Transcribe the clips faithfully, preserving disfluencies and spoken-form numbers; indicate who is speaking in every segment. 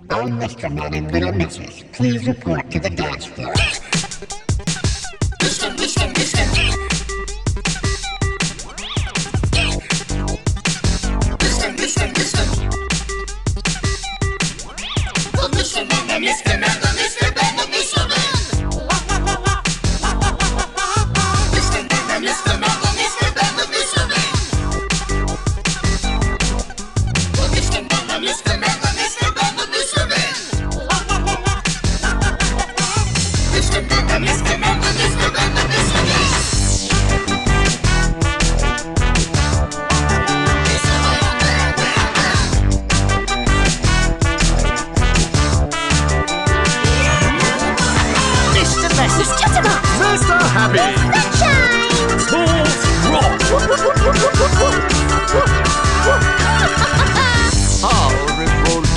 Speaker 1: All Mister Men and Little Misses, please report to the dance floor. Mister, Mister, Mister. Mister, Mister, Mister. The Mister Men, the Mister Men, the Mister Men, the Mister Men. Mister Men, the Mister Men, the Mister Men, the Mister Men. The Mister Men, the Mister Men, the Mister Men, the Mister Men. Mister Men, the Mister Men, the Mister Men, the Mister Men.
Speaker 2: Mister Mrs. Chatterbox!
Speaker 3: Mister Happy!
Speaker 2: Sunshine!
Speaker 3: Tools Rock! I'll revolt.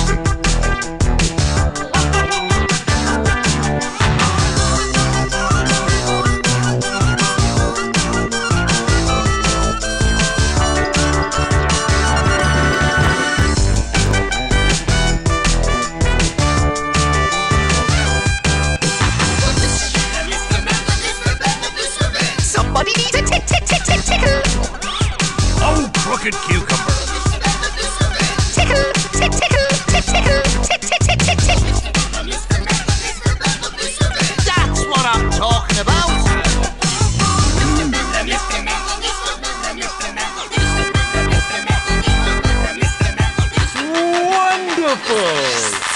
Speaker 2: Somebody needs a tick, tick, tick, tick, tickle!
Speaker 3: Oh, crooked cucumber!
Speaker 2: Tickle, tick, tickle, tick, tickle, tick, tick, tick, tick, tick! That's what I'm talking about!
Speaker 3: Wonderful!